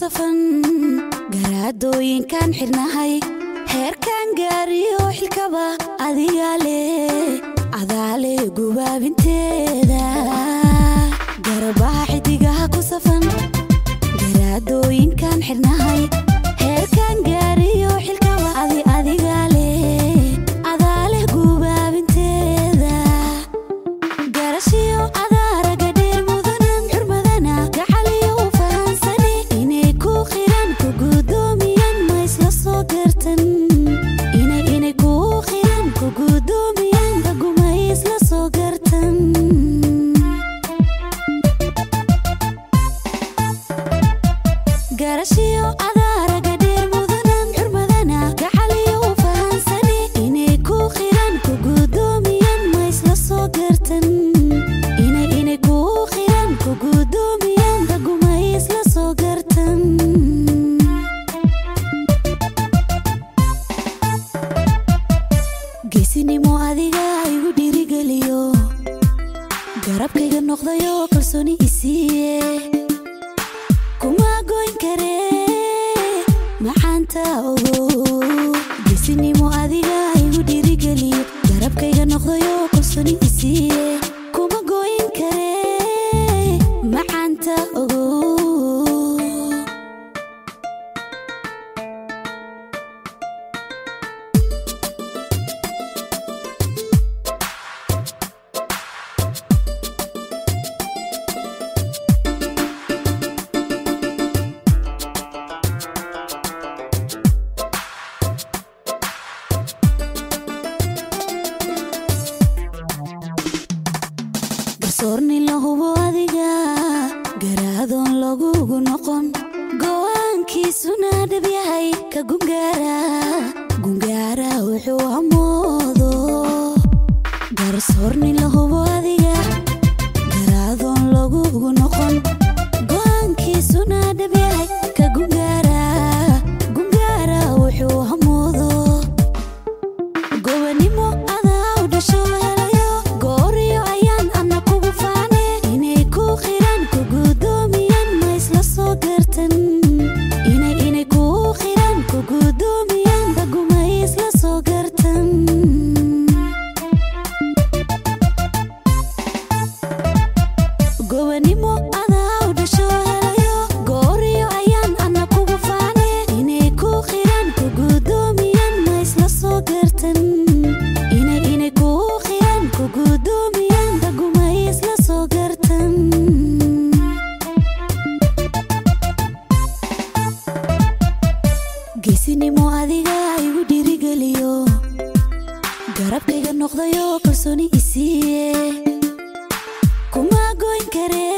safan garaadooyinkan xirnahay heerkan gaariyo xilkaba adigaale gubaabinteeda garbaha xidigaha ku safan garaadooyinkan xirnahay heerkan gaariyo xilkaba adigaale gubaabinteeda garashiyo adaaraga dheer mudanan xurmadana gacaliyo u fahansani inay ku qiran ku gudoomiyan ma isla soo gartan inay ku qiran ku gudoomiyan raguma isla soo gartan garashiyo adaaraga dheer mudanan xurmadana gacaliyo u fahansani inay ku qiran ku gudoomiyan ma isla soo gartan inay ku qiran ku gudoomiyan raguma isla soo gartan geesinimo adiga igu dhiirigeliyo garabkayga noqdayo kalsooni isiiye kuma goyn kare maxaanta ogo geesinimo adiga igu dhiirigeliyo garabkayga noqdayo kalsooni isiiye kuma goyn kare maxaanta ogo garsoorni la hubo adiga garaadon lagugu noqon go'aankiisuna dhab yahay ka gungaara wuxuu amoodo garsoorni la hubo adiga garaadon lagugu noqon go'aankiisuna dhab yahay ka gungaara wuxuu amoodo gobanimo adaa u dhasho helayo gooriyo ayaan ana kugu faane inay ku qiran ku gudoomiyan ma isla soo gartan inay ku qiran ku gudoomiyan raguma isla soo gartan gobanimo adaa u dhasho helayo gooriyo ayaan ana kugu faane inay ku qiran ku gudoomiyan ma isla soo gartan inay ku qiran ku gudoomiyan raguma isla soo gartan geesinimo adiga igu dhiirigeliyo garabkayga noqdayo kalsooni isiiye kuma goyn kare